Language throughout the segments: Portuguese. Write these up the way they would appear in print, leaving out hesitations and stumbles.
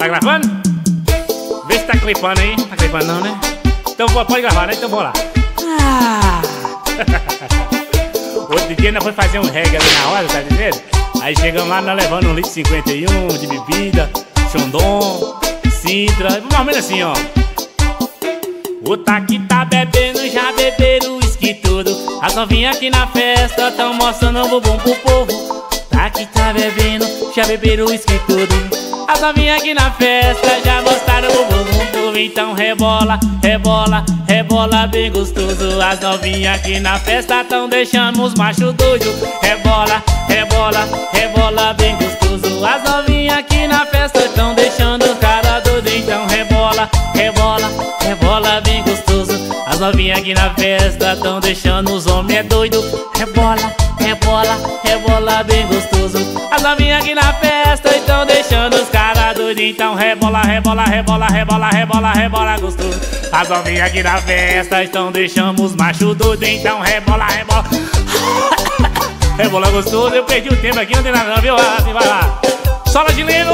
gravando? Vê se tá clipando aí. Tá clipando não, né? Então pode gravar, né? Então vamos lá. Outro dia nós fomos fazer um reggae ali na hora, tá entendendo? Aí chegamos lá, nós levando 1,51 litro de bebida, Xondon, Sintra, mais ou menos assim, ó. O Taki tá bebendo, já beberam o uísque tudo. As novinhas aqui na festa tão mostrando o bumbum pro povo. Taki tá bebendo, já beberam o uísque tudo. As novinhas aqui na festa já mostraram o bumbum pro povo. Então rebola, rebola, rebola bem gostoso. As novinhas aqui na festa tão deixando os machos doidos. Rebola, rebola, rebola bem gostoso. As novinhas aqui na festa tão deixando os caras doidos. Então rebola, rebola, rebola bem gostoso. As novinhas aqui na festa tão deixando os homens doidos. Rebola, rebola, rebola bem gostoso. As novinhas aqui na festa estão deixando os caras doidos. Então rebola, rebola, rebola, rebola, rebola, rebola gostoso. As novinhas aqui na festa estão deixando os machos doidos. Então rebola, rebola. Rebola gostoso. Eu perdi o tempo aqui, não tem nada não, viu? Assim, vai lá. Sola de Lino!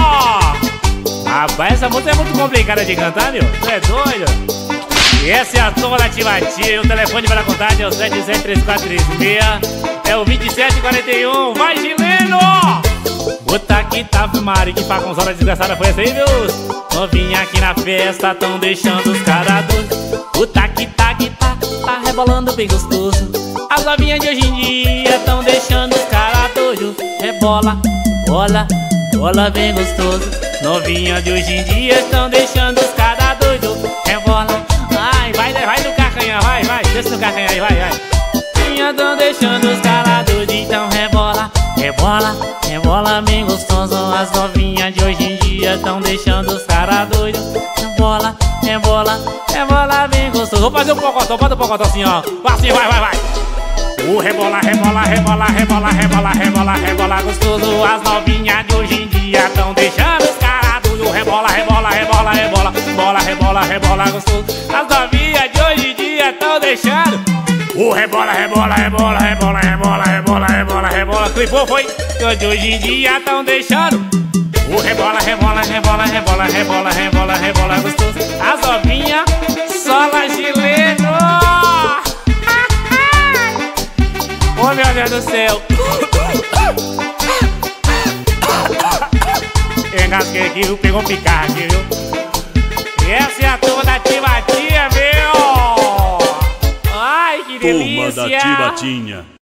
Rapaz, essa música é muito complicada de cantar, meu. Tu é doido? E essa é a turma da Timatia. O telefone para a contagem é o 773436. É o 2741. Vai, Gileno! O Taki tá filmado. Que paconzola desgraçada foi essa aí, viu? Novinha aqui na festa tão deixando os caras doidos. O Taki tá rebolando bem gostoso. As novinhas de hoje em dia tão deixando os caras doidos. Rebola, bola, bola bem gostoso. Novinha de hoje em dia tão deixando os caras doidos. Rebola, vai no carcanhar, vai, desce no carcanhar aí, vai. Minha tão deixando os caras doidos. Então rebola, rebola, rebola bem gostoso. As novinhas de hoje em dia tão deixando os caras doidos. Rebola, rebola, rebola bem gostoso. Vou fazer um pocotó, bota um pocotó assim, ó. Assim, vai. O rebola, rebola, rebola, rebola, rebola, rebola, rebola gostoso. As novinhas de hoje em dia tão deixando os caras doidos. Rebola, rebola, rebola, rebola, bola, rebola, rebola gostoso. As novinhas de hoje em dia tão deixando o rebola, rebola, rebola, rebola, rebola, rebola, rebola, rebola. Clipou, foi? De hoje em dia tão deixando o rebola, rebola, rebola, rebola, rebola, rebola, rebola gostoso. As novinhas Sola Gileno. Oh, meu Deus do céu. Engasguei aqui, viu? Pegou um picar aqui, viu? E essa é a turma da Timatia, viu? Ai, que delícia! Turma da Timatinha.